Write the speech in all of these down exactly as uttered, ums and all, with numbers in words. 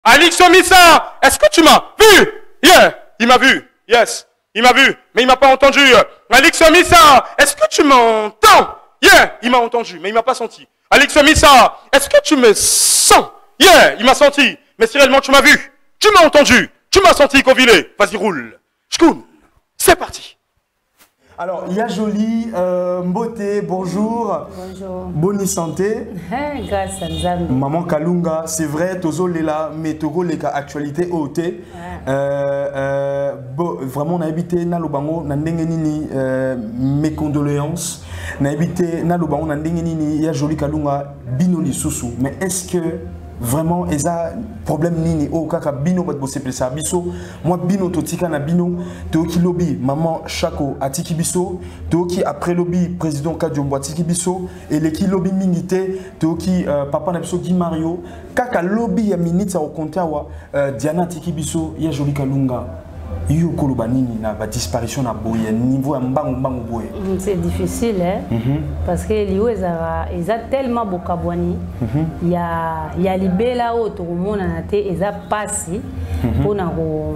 Alix Omissa, est-ce que tu m'as vu? Yeah, il m'a vu. Yes, il m'a vu, mais il m'a pas entendu. Alix Omissa, est-ce que tu m'entends? Yeah, il m'a entendu, mais il m'a pas senti. Alix Omissa, est-ce que tu me sens? Yeah, il m'a senti, mais si réellement tu m'as vu, tu m'as entendu, tu m'as senti, Covillé. Vas-y, roule. Shkoun, c'est parti. Alors, il y a Jolie, euh, Mbote, bonjour. Bonjour. Bonne santé. Grâce à Nzambe. Maman Kalunga, c'est vrai, Tozo Lela, mais Togo Leka actualité O T. Ouais. Euh, euh, bo, vraiment, on a habité Nalobango, Nandengenini, euh, mes condoléances. On a habité Nalobango, Nandengenini, il y a Jolie Kalunga, Binoli Soussou. Mais est-ce que vraiment, il y a un problème nini au kaka bino bat bosse pesa biso moi bino totika na bino toki lobby maman Chako atiki biso toki après lobby président Kadiombo atiki biso et leki lobby mingité toki euh, papa na biso Guy Mario kaka lobby ya minute au kontawa euh, Diana atiki biso ya Jolie Kalunga yo koloba nini na ba disparition na boye niveau ya mbangu mbangu boye. C'est difficile hein mm -hmm. parce que liyo ezara eza tellement bokabwani il mm -hmm. ya ya libela o to mona na te eza pasi pona ko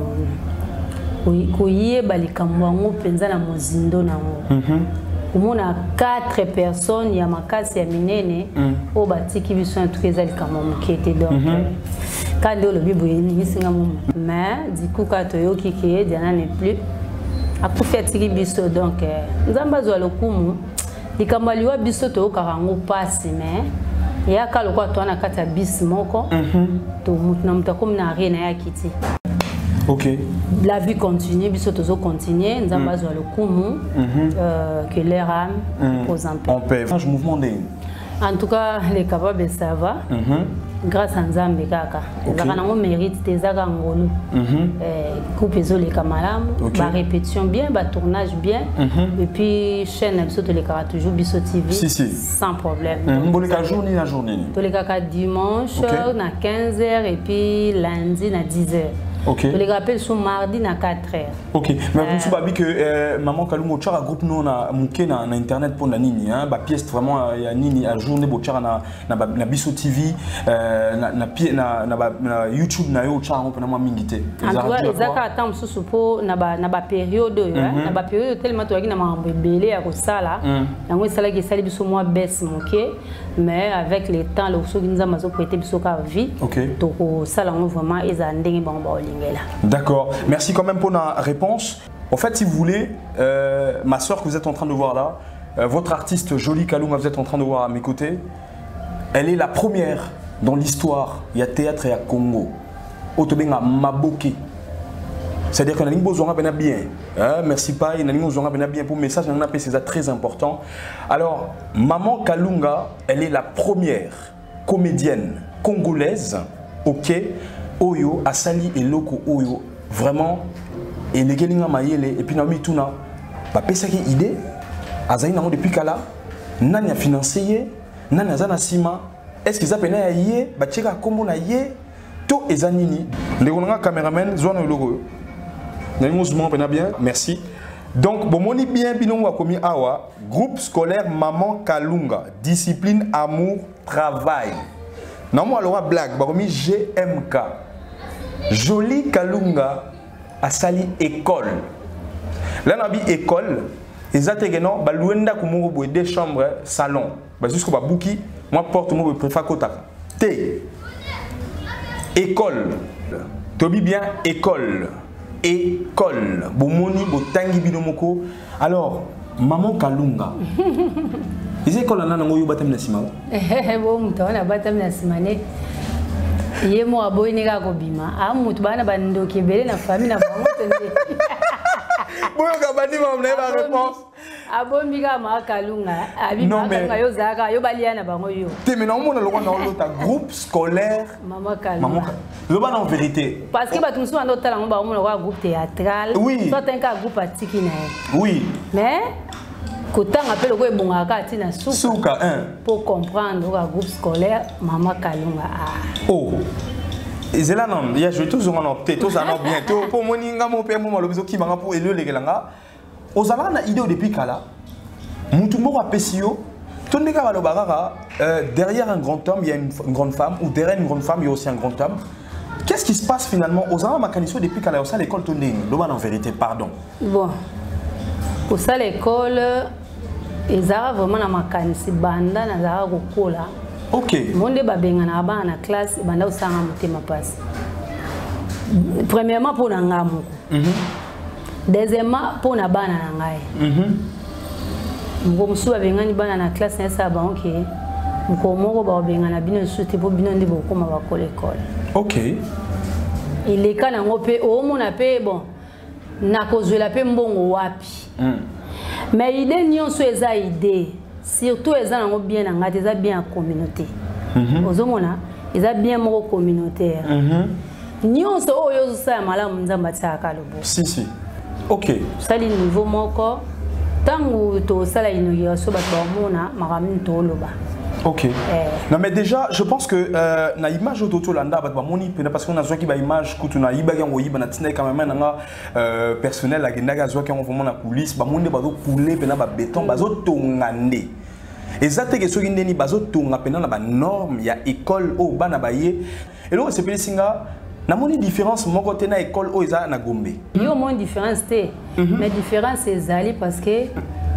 ko yeba likambo ngo penza na mozindo nango mm -hmm. Umona quatre personnes ya makasi ya minene mm. o batiki biso en tout cas likambo mokete donc mm -hmm. quand le bibo ni singa mom mais du coup quand yo kiki Diana n'est plus a pour faire tiki biso donc nzamba zo lokumu likambo liwa biso to karango passe mais ya ka lokwa to na kata bis moko to mutna mutako na rien ya kiti. Ok. La vie continue, biso tozo continue, nzamba zo lokumu que leur âme pose en paix. En paix. Je mouvement des. En tout cas, les capables ça va. Grâce à Nzambe kaka. Ezaka nango mérite tezaka ngolu. Euh coupe ezo les kamalamu, ba répétition bien, ba tournage bien et puis chaîne biso to les kara toujours biso T V si, si. sans problème. Bon les journée la journée. To les kaka dimanche na quinze heures et puis lundi na dix heures. Ok. Je les rappelle sur mardi à quatre heures. Ok. Mais vous savez que euh, maman Kalunga Chara groupe nous na muké na internet pour na nini hein ba pièce vraiment il y a nini à journée bo Chara na na na biso T V euh, na na na na, na YouTube na yo Chara on peut na moi mingité. En tout cas les aka attend sous pour na ba na ba période hein na ba période tellement to na ma belé ya ko sala na ngo sala ki sali biso moi baisse moké mais avec le temps le so kinza mazo prêter biso ka vie. Ok. To ko sala vraiment eza ndenge ba ba D'accord, merci quand même pour la réponse. En fait, si vous voulez, euh, ma soeur que vous êtes en train de voir là, euh, votre artiste Jolie Kalunga, vous êtes en train de voir à mes côtés, elle est la première dans l'histoire, il y a théâtre et à Congo, Otobenga Maboke. C'est-à-dire qu'on a besoin de bien. Hein, merci pas, il a besoin de bien pour le message, c'est très important. Alors, Maman Kalunga, elle est la première comédienne congolaise, ok, Oyo, Asali et Loko Oyo, vraiment, et les Gelinga Mayele, et puis Nami Tuna, bah, pesa qui idée, Azaï Namo depuis Kala, Nanya financier, Nanya Zana Sima, est-ce qu'ils appellent à Yé, Bacheka Kombo na Yé, To et Zanini, les Gonanga caméramen, Zouana Logo, Nanimousement, bien, merci. Donc, bon, moni bien, Binonga Komi Awa, groupe scolaire Maman Kalunga, discipline, amour, travail. Non, moi, alors, blague, baromi G M K. Jolie Kalunga a sali école. Là, on a dit école. Exactement, balouenda kumungo boy deux chambres, salon. Bah jusqu'au babouki, moi porte moi préfère kota. T. École. Tobi bien école. École. Bomoni botangi binomoko. Alors, Maman Kalunga. Les écoles là nango yo batam na sima. Eh bon, mutona batam na simane. Ye mo aboy ni ga ko bima. A mutu bana bando ke bele na famille na bango tende. Boyo ka bani ma mna ba réponse. Abo mi ga ma Kalunga. Abi ma ka yo zaka yo balia na bango yo. Te mais non mo na lo na lo ta groupe scolaire Maman Kalunga. Maman le ba en vérité. Parce que ba tum so ando tala mo ba mo na groupe théâtral. Oui. Soit un cas groupe atiki na. Oui. Mais Kotang appelle le Bongaka Tina Souka pour comprendre le groupe scolaire Maman Kalunga. Oh, c'est là non, il y a je tous on opté tous en bientôt pour mon inga mon père mon lobiso qui m'a pour élever les gelanga. Aux allant na idée depuis kala. Mutumbo a pesio. Tout le gars barara derrière un grand homme il y a une, une grande femme ou derrière une grande femme il y a aussi un grand homme. Qu'est-ce qui se passe finalement aux enfants Makaniso depuis qu'elle est à l'école Tondeng? En vérité, pardon. Bon, pour ça l'école, ils ont vraiment la Makanisi banda na zara kokola. Ok. Monde ba benga na ba na classe banda usanga mutema passe. Premièrement pour nangamu. Mhm. Deuxièmement pour na bana na ngai. Mhm. Ngo musu ba benga ni bana na classe na sa ba OK. Ngo moko ba benga na bino suti po bino ndi bokoma ba kola école. OK. Il est kana ngope o mona pe bon. Na kozwela pe mbongo wapi. Mm. Mais idée nyonso eza idée. Surtout eza nango bien na ngati eza bien en communauté. Mhm. Ozomona eza bien moko communautaire. Mhm. Nyonso oyo sa malamu nzamba tsaka lobo. Si si. OK. Sali niveau moko tangu to sala inauguration ba mona makamni to loba. OK. Eh. Non mais déjà, je pense que euh, na image autoto landa ba moni parce qu'on a zoki ba image kutu na iba yango yiba na tina quand même na euh personnel la gendaga zoki on vraiment na police ba moni ba zo couler pena ba béton ba zo tongande. Exacte que soki ndeni ba zo tonga pena na ba norme ya école o bana ba ye. Et là c'est peli singa na moni différence mon côté na école o eza na Gombe. Yo mon différence té. Mais différence c'est ali parce que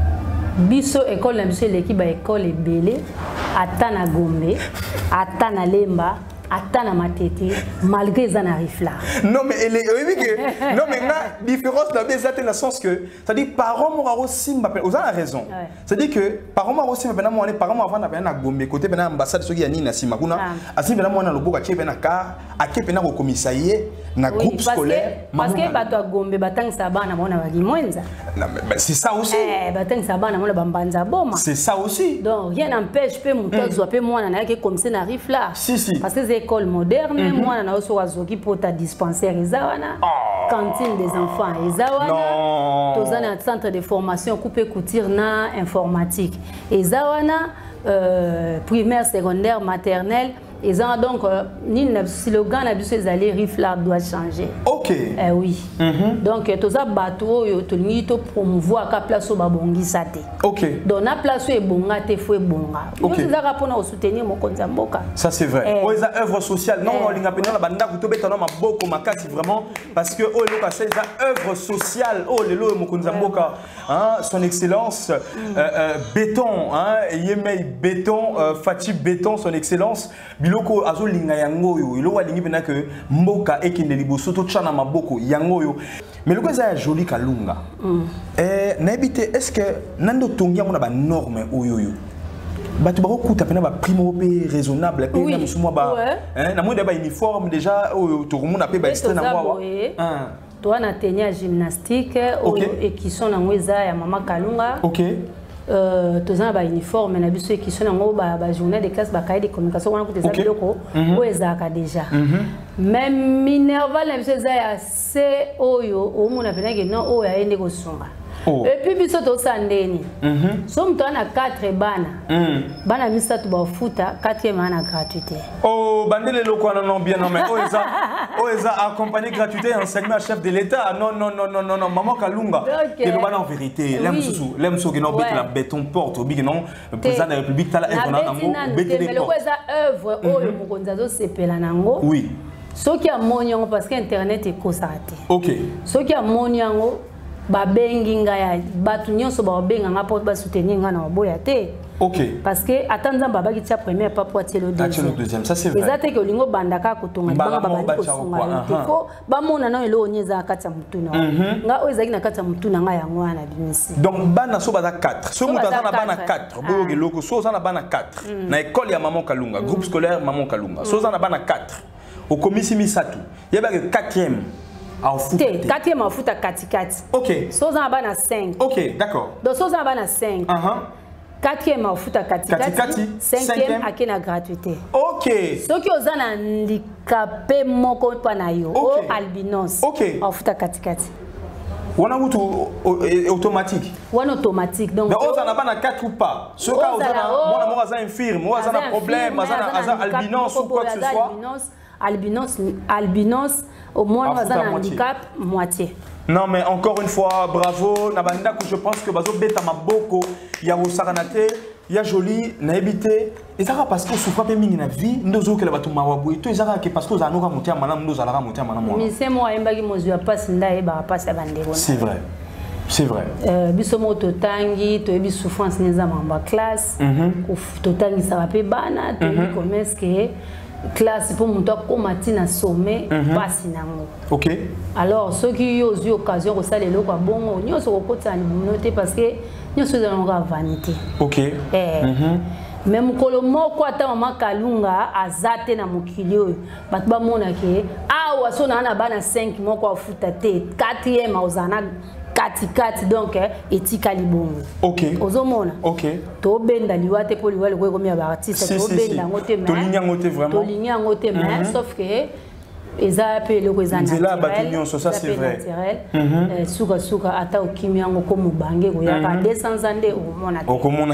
biso école na biso l'équipe ba école est belé atana Gombe atana Lemba atana Matete malgré ça n'arrive là. Non mais elle est oui que non mais la différence là c'est dans le sens que ça dit parents mo aussi m'appelle vous avez raison. Ça dit que parents mo aussi m'appelle moi parents mo avant na Gombe côté ben ambassade soki ya nini na sima kuna asi ben moi na loboka che ben car ake pena ko commissariat na groupe scolaire parce que bato à Gombe batang sabana mona bagi mwenza. Non mais c'est ça aussi. Eh batang sabana mona bambanza boma. C'est ça aussi. Donc rien n'empêche pe muto zo pe moi na ke comme ça n'arrive là. Si si. Parce que c'est école moderne moi na oso wazoki pour ta dispensaire ezawana cantine des enfants ezawana tozana centre de formation coupé couture na informatique ezawana euh, primaire secondaire maternelle. Et ça, donc, le slogan de aller riflar doit changer. OK. Eh oui. Mm-hmm. Donc, tout ça, bateau, tu as promouvoir la place au babongi sate. OK. Donc, la place est bonga, te fouet bonga. OK. Nous avons soutenir mon konzamboka. Ça, c'est vrai. Oh, les œuvres sociales. Non, on a appelé la banda, vous avez ma boko, ma casse, vraiment. Parce que, oh, les œuvres sociales. Oh, les lois, mon konzamboka. Son Excellence, béton, Yemei béton, Fatih béton, son Excellence. Biloko azolinga yango yo ilo walingi pena que mboka ekinde liboso to tshana maboko yango yo mais loko za joli kalunga eh na ebité est-ce que nando tongia mona ba norme oyo yo batu ba kokuta pena ba primo pe raisonnable pe na musumwa ba hein na mwenda ba uniforme déjà oyo to komona pe ba extrait na mwa hein toi na tenir gymnastique et qui sont na mweza ya mama kalunga. OK. Euh, tous ans, uniforme, mais ceux qui sont en journée de classe, cahier de communication, on a coûté ça beaucoup, ezaka déjà. Même Minerva, c'est assez oyo, au monde a que non, oh, il y a une négociation. Et puis, puis, surtout, Sandeni. Somme toi, on a quatre bana. Bana, mis ça, tu vas foutre, quatrième année gratuité. Oh, bandele loko, non, non, bien, non, mais, oh, ça, oh, ça, accompagné gratuité, enseignement chef de l'État. Non, non, non, non, non, non, maman Kalunga. Que nous en vérité, l'aime sous, l'aime sous, que non, la béton porte, au big, non, le président de la République, t'as la œuvre, non, béton les portes. Mais le œuvre, oh, le Mokonzazo, c'est Pelanango. Oui. Ce qui a mon parce qu'Internet est consacré. Ok. Ce qui a mon ba bengi ngaya batu nyonso ba benga nga porte ba soutenir nga na boya te. OK. Parce que attendant baba ki tia première pas pour tirer le deuxième. le deuxième, ça c'est vrai. Exacte que lingo bandaka kotonga baba baba ko songa ko ba mona na elo onyeza kata mutuna. Nga o ezaki na kata mutuna nga yango na bimisi. Donc bana so baza quatre. So mutu na bana quatre. Boyoge loko so na bana quatre. Na école ya maman Kalunga, groupe scolaire maman Kalunga. So na bana quatre. Au commissi misatu. Yeba que quatrième. quatrième en foot à Katikati. Ok. Soza en bas à cinq. Ok, d'accord. Donc Soza en bas à cinq. quatrième en foot à Katikati. cinquième à Kena gratuité. Ok. Ceux qui ont un handicapé moko panayo ou albinos. Ok. En foot à Katikati. On a automatique. On automatique. Donc, mais on n'a pas quatre ou pas. Ce cas, on a un infirme, on a un problème, on a un albinos ou quoi que ce soit. Albinos, albinos, au moins on a un handicap moitié. Non mais encore une fois, bravo. Nabanda, je pense que bazo beta maboko ya usaranate il y a joli na habité et ça parce que souffre pas mingi na vie ndozo que la batu mawabu to ezaka que parce que za noka motia manam ndozo ala motia manam moi mais c'est moi embaki mozu ya passe ndaye ba passe bandeko c'est vrai c'est vrai euh biso mo to tangi to ebi souffrance neza mamba classe to tangi ça va pe bana to ebi commerce que classe pour mon top comme matin à sommet passe nango OK alors ceux qui ont eu occasion de ça les locaux bon nous se côté noter parce que nous sommes dans la vanité OK eh même kolo moko ata mama Kalunga azate na mokili oyo bato ba mona ke awa so na na bana cinq moko afuta te quatrième ozana kati kati donc etika libongo OK ozomona OK to benda liwate po liwale ko komi ba artiste to benda ngote mais to linya ngote vraiment to linya ngote mais sauf que eza pe le ko eza naturel ça c'est vrai naturel suka suka ata okimi yango ko mubange ko ya ka deux cents ans de omona o komona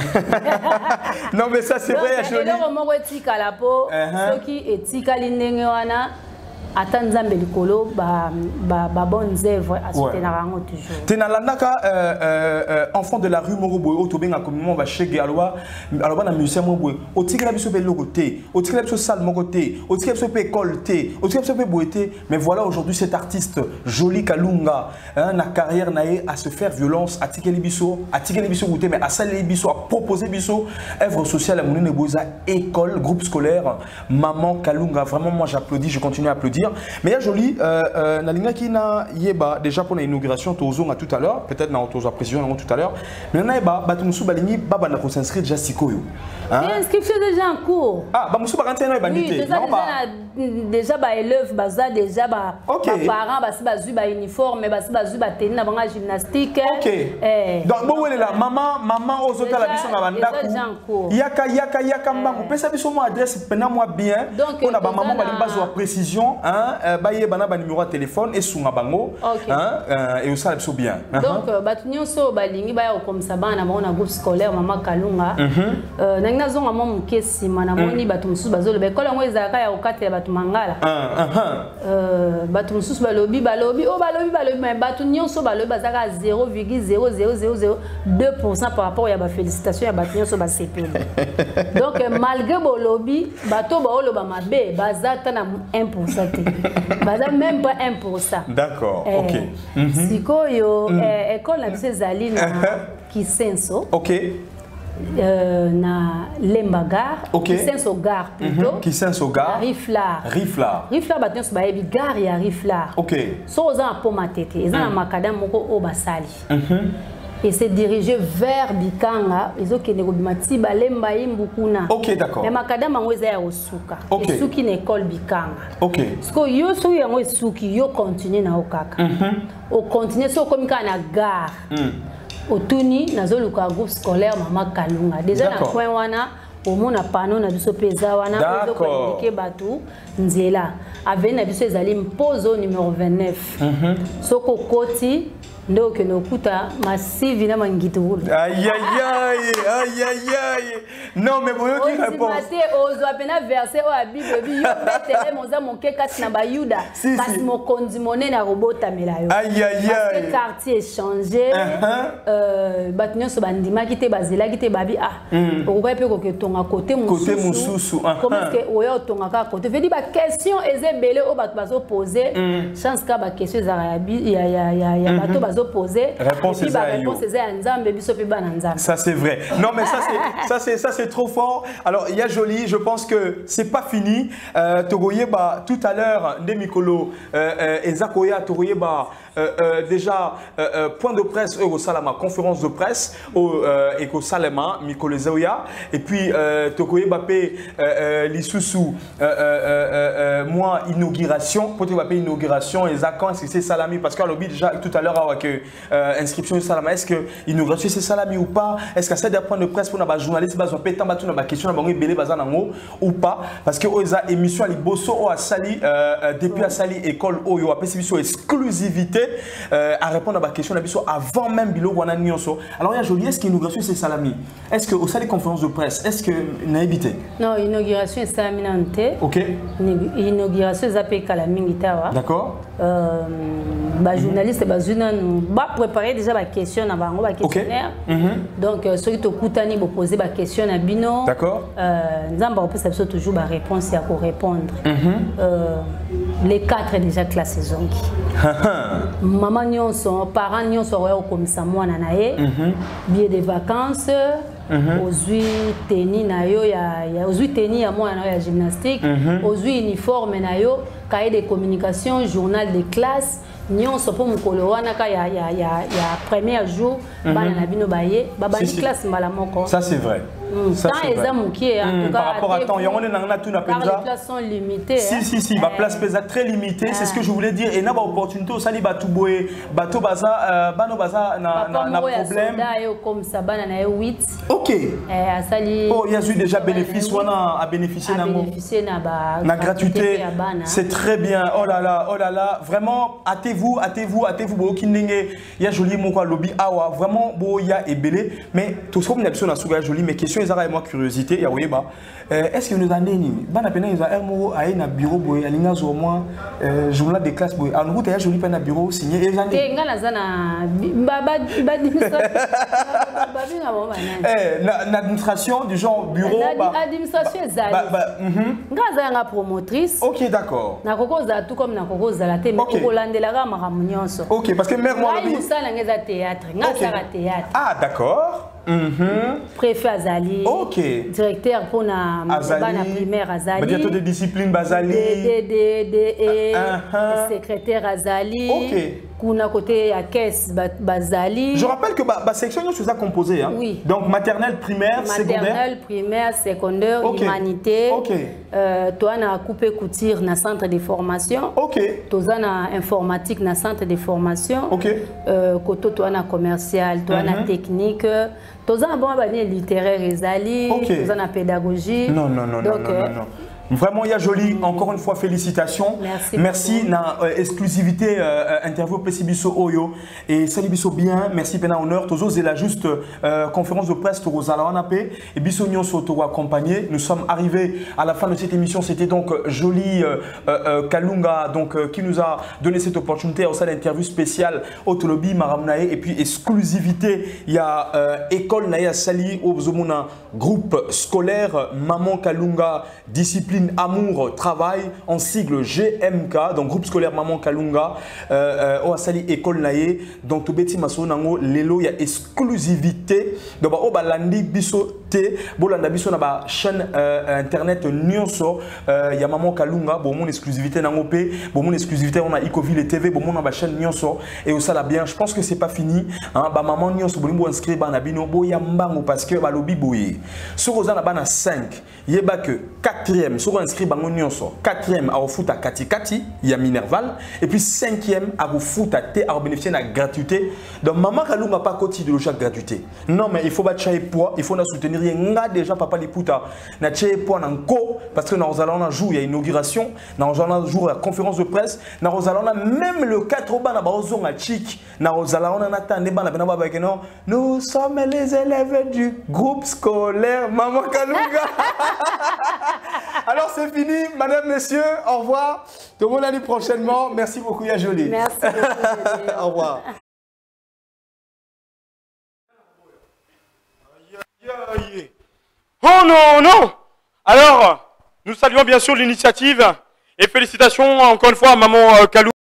non mais ça c'est vrai joli donc le moko etika la po soki etika lindenge wana ata nzambe likolo ba ba ba bonnes œuvres à soutenir rango toujours tenalandaka euh enfant de la rue Moroboy otobenga communément va chez Galois alors na musée Moroboy otikela biso pe logoté otikela biso salle mokoté otikela biso pe école té otikela biso pe boité mais voilà aujourd'hui cet artiste Joli Kalunga na carrière naé à se faire violence atikeli biso atikeli biso goûter mais à saler biso à proposer biso œuvre sociale à monene boza école groupe scolaire maman Kalunga vraiment moi j'applaudis je continue à applaudir. Mais il y a joli, Nalinga qui n'a yeba déjà pour l'inauguration, Tozon a tout à l'heure, peut-être dans Tozo précision tout à l'heure. Mais on a yeba, Batumoussou Balini, Baba n'a pas s'inscrire déjà Sikoyo. L'inscription déjà en cours. Ah, Bamoussou Baranté n'a pas été. Déjà, déjà, bah élèves, baza déjà bah parents, bah si bazu bah uniforme, bah si bazu bah tennis, bah banga gymnastique. Ok. Donc bon elle est là, maman, maman aux autres la biso na bandaku. Yaka yaka yaka mbangu. Pesa biso mo adresse pendant moi bien. On a ba maman ba limbazo à précision. Baye bana ba numéro de téléphone et sunga bango hein et ça c'est bien donc batu nyonso balingi baya comme ça bana ba on a groupe scolaire mama Kalunga euh nanga zonga mom kesi mana moni batu mususu bazolo be kola ngo ezaka ya okate batu mangala euh batu mususu balobi balobi o balobi balobi mais batu nyonso balobi bazaka zéro virgule zéro zéro zéro zéro deux pour cent par rapport ya ba félicitations ya batu nyonso ba C P donc malgré bolobi bato ba oloba mabe bazata na un pour cent Bada même pas un pour cent. D'accord, eh, ok. Mm -hmm. Sikoyo, mm. eh, école la bise zali na Kisenso. Ok. Euh, na Lembagar. Ok. Kisenso Gare plutôt. Mm -hmm. Kisenso Gare. Riflar. Riflar. Riflar batien so baebi gare ya Riflar. Ok. So oza na poma tete. Eza na makadam moko o basali. Mhm. Et s'est dirigé vers Bikanga, ils ont qu'une robimati balemba imbukuna. Ok, d'accord. Mais makadam ango eza ya osuka. Ok. Esuki na école Bikanga. Ok. Parce que yo so yango esuki yo continue na okaka. Mhm. O continue so komika na gare. Mhm. Otuni nazoluka groupe scolaire mama Kalunga. Déjà na coin wana au mona pano na biso peza wana ozo ko indiquer batu nzela. Avec na biso ezali mpozo numéro vingt-neuf. Mhm. Soko koti donc nous kuta massive na mangitulu. Aïe aïe aïe aïe aïe aïe. Non mais vous qui répond. Maté ozo apena verset o Bible bi yo betele moza monke kati na bayuda kasi mokonzi monene na robota melayo. Aïe aïe aïe. Le quartier changé. Euh batnyo so bandima kite bazela kite babi ah. Okoka pe ko ketonga côté mususu. Côté mususu. Comment est-ce que oyo tonga ka côté veut dire ba question ezebele o bat bazo poser chance ka ba question za ya ya ya ya bato opposé réponse et puis réponse c'est ça c'est vrai non mais ça c'est ça c'est ça c'est trop fort alors il y a joli je pense que c'est pas fini euh, togoye ba tout à l'heure de mikolo euh, ezakoya togoye ba Euh, euh, déjà euh, euh, point de presse au Salama conférence de presse au euh, Eko Salama Mikolo Zeoya et puis euh, Tokoye Bappé euh, Lissousou euh, moi inauguration pour te Bappé inauguration et Zakan est-ce que c'est Salami parce qu'à l'objet déjà tout à l'heure avec euh, inscription du Salama est-ce que inauguration c'est Salami ou pas est-ce que c'est des points de presse pour nos journalistes bas on tant battu na question na bango belé bazanango ou pas parce que oza émission à Liboso au à Sali depuis à Sali école oyo a sur exclusivité Euh, à répondre à ma question avant même Bilo Wana Nyonso. Alors il y a joli, est-ce qu'inauguration c'est Salami? Est-ce que au salle de conférence de presse, est-ce que n'a évité? Non, inauguration c'est Salami Nante. Ok. Inauguration c'est Zapé Kalamingitawa. D'accord. Euh, bah journaliste bah zuna bah, préparer déjà la question à bango, la questionnaire. Okay. Mm-hmm. Donc, euh, ceux qui te coûtent, vous poser la question à Bino. D'accord. Nous avons toujours la réponse à répondre. Mm-hmm. euh, les quatre déjà classés. Maman nyonso, parents nyonso comme ça moi nanae. Billet de vacances. Aujourd'hui tennis na yo ya ya aujourd'hui tennis ya moi na ya gymnastique. Aujourd'hui uniforme na yo, cahier de communication, journal de classe. Nyonso pour mukolo wana ka ya ya ya ya premier jour bana na bino baye babani classe mbala moko. Ça c'est vrai. Ça c'est vrai. Mmh, par rapport à temps, il y a un tout les places sont limitées. Si si si, ma place pesa très limitée, c'est ce que je voulais dire. Et n'a pas opportunité au sali batu boé, bateau baza, bano baza na na na problème. Comme ça bana na huit. OK. Eh asali. Oh, il y a eu déjà bénéfice wana à bénéficier na bénéficier na ba na gratuité. C'est très bien. Oh là là, oh là là, vraiment hâtez-vous, hâtez-vous, hâtez-vous bo kindenge. Il y a joli mon quoi lobby awa, vraiment bo il y a ebelé, mais tout ce qu'on a besoin na souga joli mais question et moi curiosité ya weba est-ce que nous avons nini bana pena ils ont un mot à un bureau boy alinga zo moi journal de classe boy en route ya joli pena bureau signé et j'en ai ngala zana baba eh l'administration du genre bureau l'administration zali ngaza nga promotrice. OK, d'accord na kokoza tout comme na kokoza la te mais ko landela ga maramu nyonso. OK, parce que mère moi lobi musala ngeza théâtre ngasa ga théâtre. Ah d'accord. Mm-hmm. Préfet Azali, okay. Directeur pour la primaire Azali, directeur de discipline Bazali, de, de, de, de, uh-huh. Secrétaire Azali, okay. Kuna côté à caisse Bazali. Je rappelle que la section est composée, hein? Oui. Donc maternelle, primaire, maternelle, secondaire. Maternelle, primaire, secondaire, okay. Humanité. Okay. Euh, toi on a coupé couture dans centre de formation. OK. Toi on a informatique dans centre de formation. OK. Euh, côté toi on a commercial, toi on a mm-hmm. technique. Tous les bon littéraire Ezali, okay. tous la pédagogie. Non, non, non, donc, non, non, non, non. Vraiment, il y a joli. Encore une fois, félicitations. Merci. Merci na euh, exclusivité euh, interview Pessibiso Oyo et Salibiso bien. Merci pena honneur. Tozo c'est la juste euh, conférence de presse Rosala Wanapé et Biso Nyon Soto accompagné. Nous sommes arrivés à la fin de cette émission. C'était donc joli euh, euh, Kalunga donc euh, qui nous a donné cette opportunité au sein d'interview spéciale Autolobi Maramnae et puis exclusivité il y a euh, école Naya Sali au Zomuna groupe scolaire Maman Kalunga discipline Amour Travail en sigle G M K donc groupe scolaire Maman Kalunga euh, euh, Asali école naye donc tobeti maso nango lelo ya exclusivité donc ba obalandi biso te bolanda biso na ba chaîne euh, internet nyonso euh, ya Maman Kalunga bon mon exclusivité nango pe bon mon exclusivité on a Icoville T V bon mon na ba chaîne nyonso et au sala bien je pense que c'est pas fini hein ba maman nyonso bolimbo inscrit ba na bino bo ya mbango parce que ba lobi boye sur ozana bana cinq yeba que quatrième sur inscrit bango nyonso quatrième à foot à kati kati ya Minerval et puis cinquième à foot à té à bénéficier de la gratuité donc Maman Kalunga pas côté de la gratuité non mais il faut battre chaque poids il faut na soutenir nga déjà papa les puta na chaque poids nanko parce que nous allons un jour il y a inauguration nous allons un jour la conférence de presse nous allons même le quatre ban na bazo nga chic nous allons on attend ban na bana baba que non nous sommes les élèves du groupe scolaire Maman Kalunga. Alors c'est fini, madame, messieurs, au revoir. Tout le monde l'année prochainement. Merci beaucoup, ya joli. Merci beaucoup. Au revoir. Oh non, non. Alors, nous saluons bien sûr l'initiative et félicitations encore une fois à Maman Kalunga.